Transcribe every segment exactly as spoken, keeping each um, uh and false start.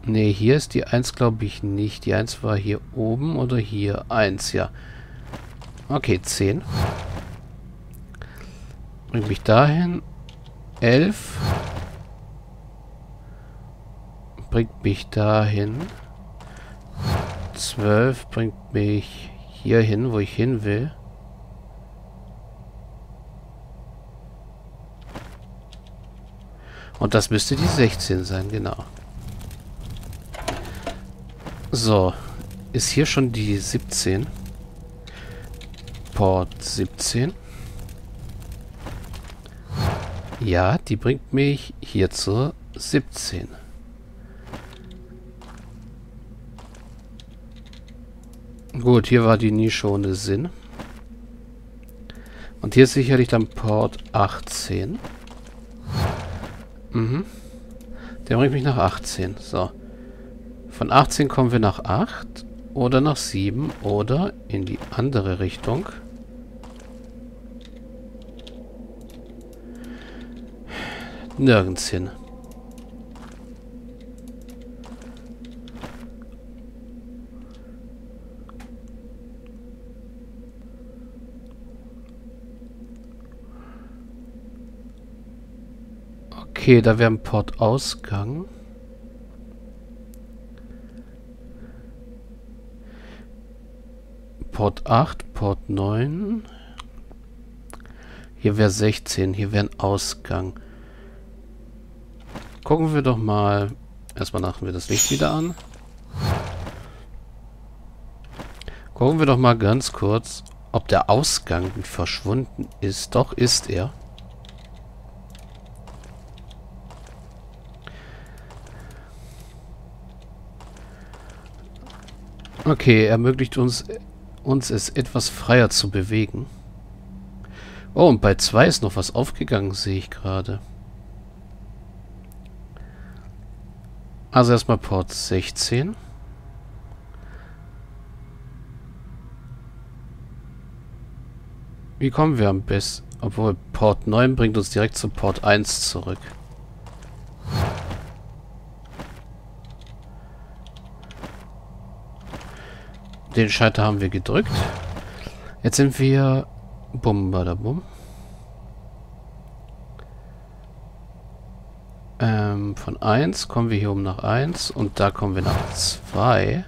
Ne, hier ist die eins, glaube ich, nicht. Die eins war hier oben oder hier? eins, ja. Okay, zehn. Bringt mich dahin. elf. Bringt mich dahin. zwölf bringt mich hier hin, wo ich hin will. Und das müsste die sechzehn sein, genau. So. Ist hier schon die siebzehn? Port siebzehn. Ja, die bringt mich hier zur siebzehn. Gut, hier war die Nische ohne Sinn. Und hier ist sicherlich dann Port achtzehn. Mhm. Der bringt mich nach achtzehn. So. Von achtzehn kommen wir nach acht. Oder nach sieben. Oder in die andere Richtung. Nirgends hin. Okay, da wäre ein Portausgang. Port acht, Port neun. Hier wäre sechzehn, hier wäre ein Ausgang. Gucken wir doch mal. Erstmal machen wir das Licht wieder an. Gucken wir doch mal ganz kurz, ob der Ausgang verschwunden ist. Doch, ist er. Okay, ermöglicht uns, uns es etwas freier zu bewegen. Oh, und bei zwei ist noch was aufgegangen, sehe ich gerade. Also erstmal Port sechzehn. Wie kommen wir am besten? Obwohl, Port neun bringt uns direkt zu Port eins zurück. Den Schalter haben wir gedrückt. Jetzt sind wir... Bum, badabum. Ähm, von eins kommen wir hier oben nach eins. Und da kommen wir nach zwei.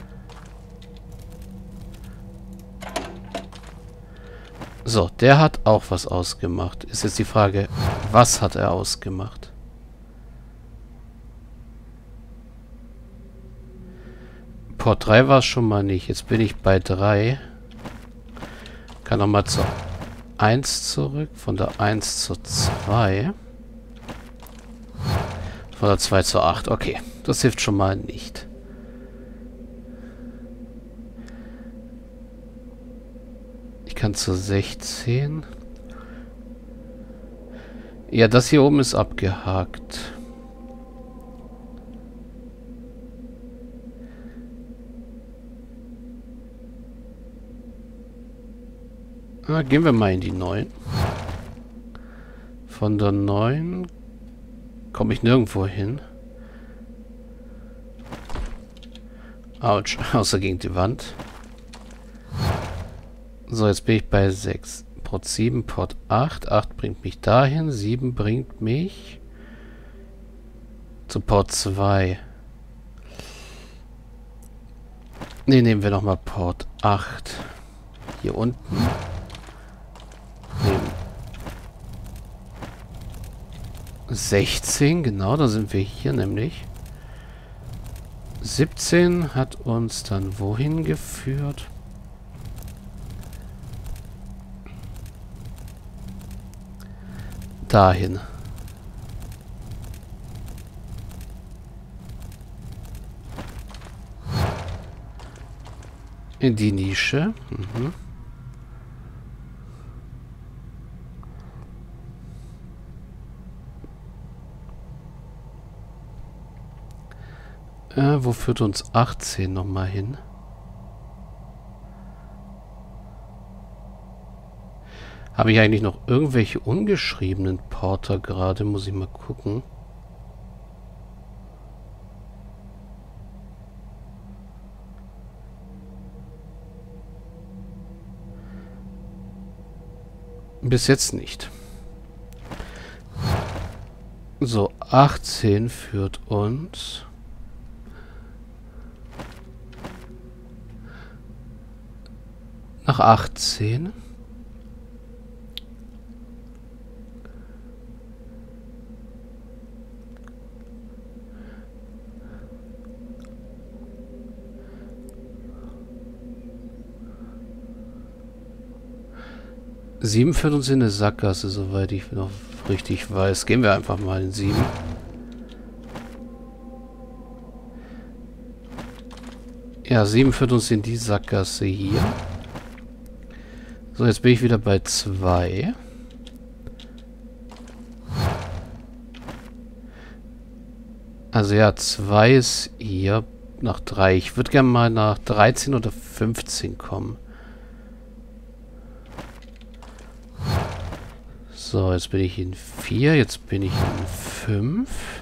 So, der hat auch was ausgemacht. Ist jetzt die Frage, was hat er ausgemacht? Port drei war es schon mal nicht. Jetzt bin ich bei drei. Kann nochmal zur eins zurück. Von der eins zur zwei. Von der zwei zur acht. Okay, das hilft schon mal nicht. Ich kann zur sechzehn. Ja, das hier oben ist abgehakt. Ah, gehen wir mal in die neun. Von der neun komme ich nirgendwo hin. Autsch, außer gegen die Wand. So, jetzt bin ich bei sechs. Port sieben, Port acht. acht bringt mich dahin. sieben bringt mich zu Port zwei. Ne, nehmen wir nochmal Port acht. Hier unten. Nehmen sechzehn, genau, da sind wir hier nämlich. siebzehn hat uns dann wohin geführt? Dahin. In die Nische. Mhm. Äh, wo führt uns achtzehn nochmal hin? Habe ich eigentlich noch irgendwelche ungeschriebenen Porter gerade? Muss ich mal gucken. Bis jetzt nicht. So, achtzehn führt uns... nach achtzehn. sieben führt uns in eine Sackgasse, soweit ich noch richtig weiß. Gehen wir einfach mal in sieben. Ja, sieben führt uns in die Sackgasse hier. So, jetzt bin ich wieder bei zwei. Also ja, zwei ist hier nach drei. Ich würde gerne mal nach dreizehn oder fünfzehn kommen. So, jetzt bin ich in vier, jetzt bin ich in fünf.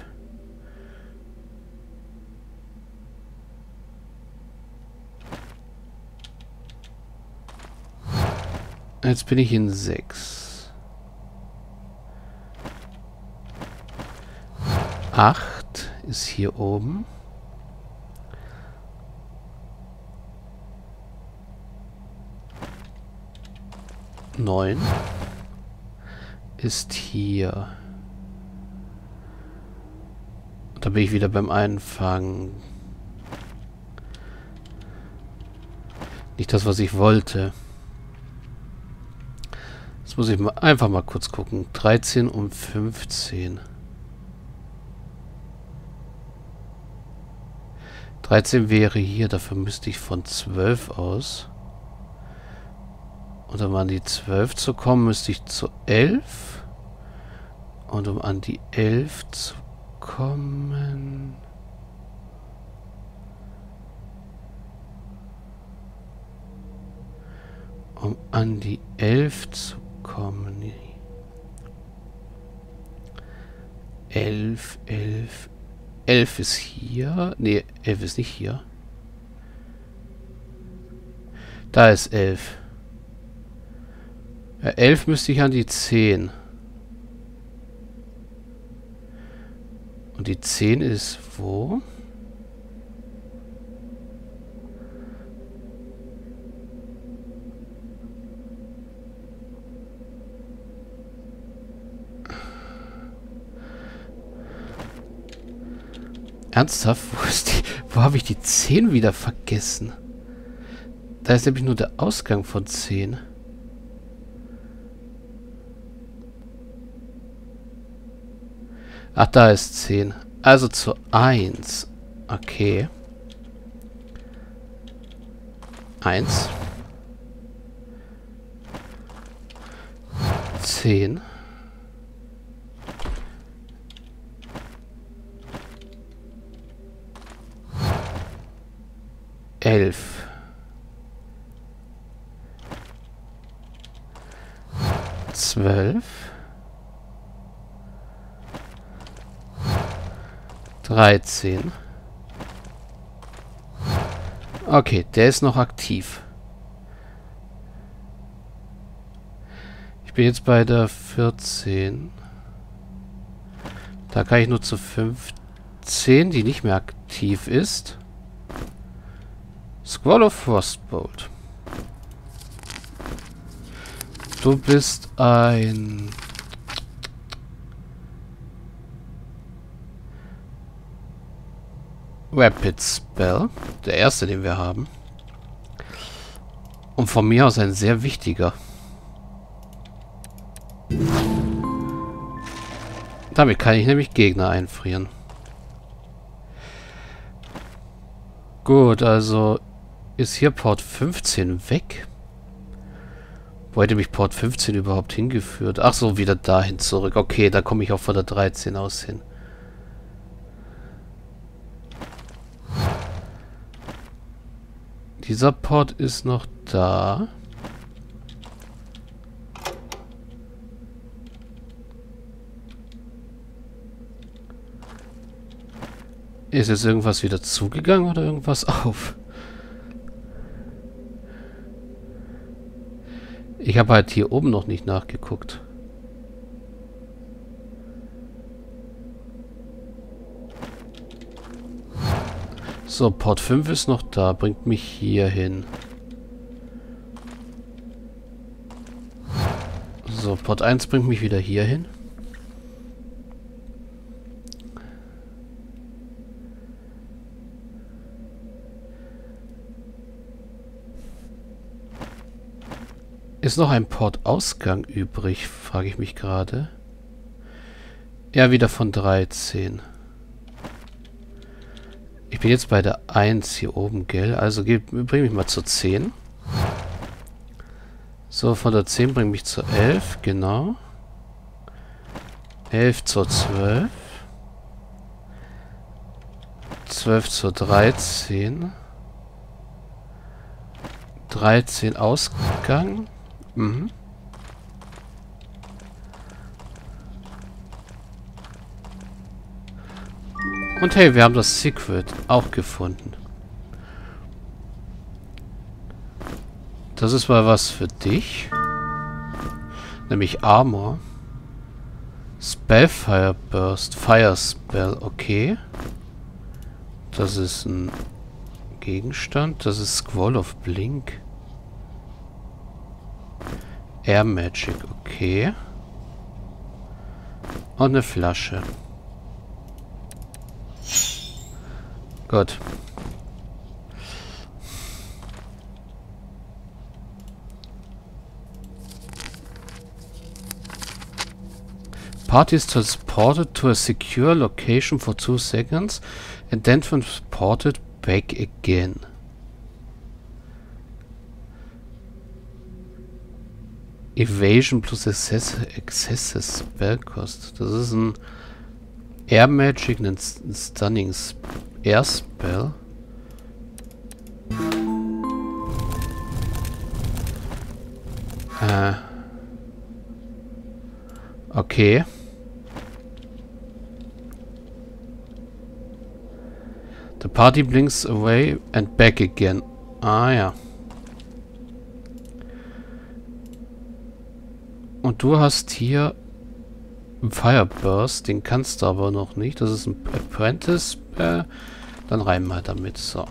Jetzt bin ich in sechs. acht ist hier oben. neun ist hier. Da bin ich wieder beim Einfangen. Nicht das, was ich wollte. Jetzt muss ich mal einfach mal kurz gucken. dreizehn und fünfzehn. dreizehn wäre hier. Dafür müsste ich von zwölf aus. Und um an die zwölf zu kommen, müsste ich zu elf. Und um an die elf zu kommen... Um an die elf zu kommen... elf, elf... elf ist hier. Ne, elf ist nicht hier. Da ist elf. Ja, elf müsste ich an die zehn. Und die zehn ist wo? Ernsthaft? Wo ist die? Wo habe ich die zehn wieder vergessen? Da ist nämlich nur der Ausgang von zehn. Ach, da ist zehn. Also zu eins. Okay. eins. zehn. elf. zwölf. dreizehn. Okay, der ist noch aktiv. Ich bin jetzt bei der vierzehn. Da kann ich nur zu fünfzehn, die nicht mehr aktiv ist. Squall of Frostbolt. Du bist ein... Rapid Spell. Der erste, den wir haben. Und von mir aus ein sehr wichtiger. Damit kann ich nämlich Gegner einfrieren. Gut, also ist hier Port fünfzehn weg. Wo hätte mich Port fünfzehn überhaupt hingeführt? Ach so, wieder dahin zurück. Okay, da komme ich auch von der dreizehn aus hin. Dieser Port ist noch da. Ist jetzt irgendwas wieder zugegangen oder irgendwas auf? Ich Ich habe halt hier oben noch nicht nachgeguckt. So, Port fünf ist noch da. Bringt mich hier hin. So, Port eins bringt mich wieder hier hin. Ist noch ein Portausgang übrig, frage ich mich gerade. Ja, wieder von dreizehn. Ich bin jetzt bei der eins hier oben, gell? Also bring mich mal zur zehn. So, von der zehn bring mich zur elf, genau. elf zur zwölf. zwölf zur dreizehn. dreizehn Ausgang. Mhm. Und hey, wir haben das Secret auch gefunden. Das ist mal was für dich. Nämlich Armor. Spellfire Burst. Fire Spell, okay. Das ist ein Gegenstand. Das ist Squall of Blink. Air Magic, okay. Und eine Flasche. Gut. Party is transported to a secure location for two seconds and then transported back again. Evasion plus Excesses Spell Cost. Das ist ein Air Magic, ein Stunning Air Spell. Äh. Okay. The party blinks away and back again. Ah ja. Und du hast hier einen Fireburst, den kannst du aber noch nicht. Das ist ein Apprentice. Äh, dann rein mal damit. So.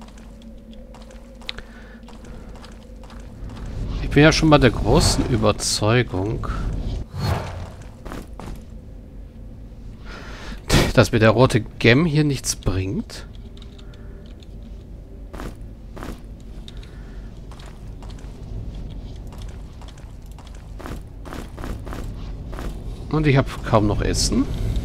Ich bin ja schon bei der großen Überzeugung, dass mir der rote Gem hier nichts bringt. Und ich habe kaum noch Essen.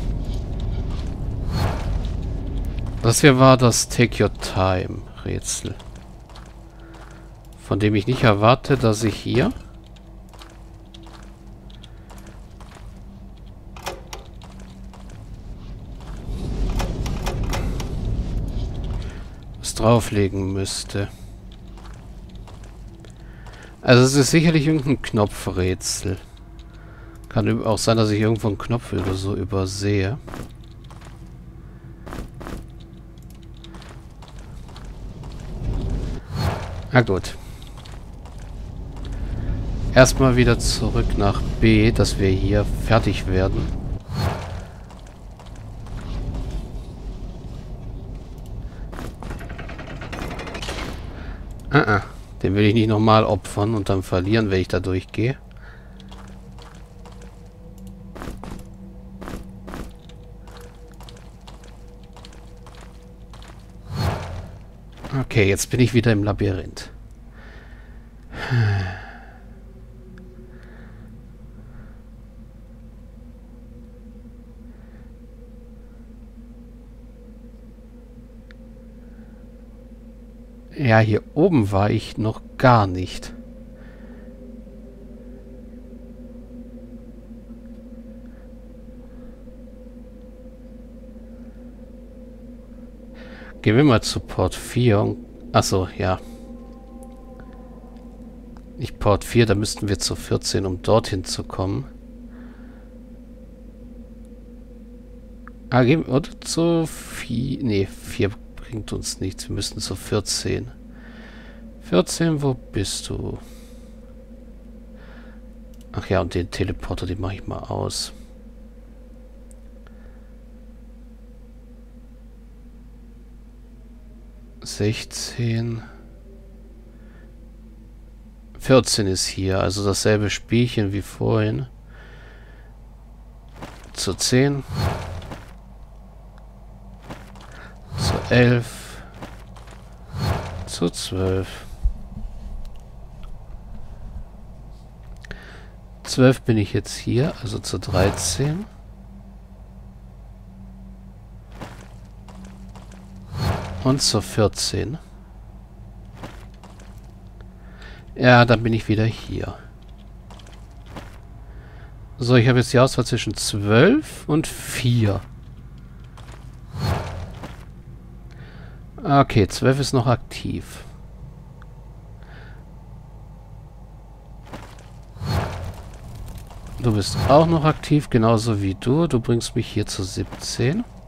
Das hier war das Take Your Time Rätsel. Von dem ich nicht erwarte, dass ich hier was drauflegen müsste. Also es ist sicherlich irgendein Knopfrätsel. Kann auch sein, dass ich irgendwo einen Knopf oder so übersehe. Na gut. Erstmal wieder zurück nach B, dass wir hier fertig werden. Ah, ah. Den will ich nicht nochmal opfern und dann verlieren, wenn ich da durchgehe. Okay, jetzt bin ich wieder im Labyrinth. Ja, hier oben war ich noch gar nicht. Gehen wir mal zu Port vier. Achso, ja. Nicht Port vier, da müssten wir zu vierzehn, um dorthin zu kommen. Ah, gehen wir oder zu vier. Nee, vier bringt uns nichts. Wir müssen zu vierzehn. vierzehn, wo bist du? Ach ja, und den Teleporter, den mache ich mal aus. sechzehn. vierzehn ist hier, also dasselbe Spielchen wie vorhin. Zu zehn. Zu elf. Zu zwölf. zwölf bin ich jetzt hier, also zu dreizehn. Und zu vierzehn. Ja, dann bin ich wieder hier. So, ich habe jetzt die Auswahl zwischen zwölf und vier. Okay, zwölf ist noch aktiv. Du bist auch noch aktiv, genauso wie du. Du bringst mich hier zu siebzehn.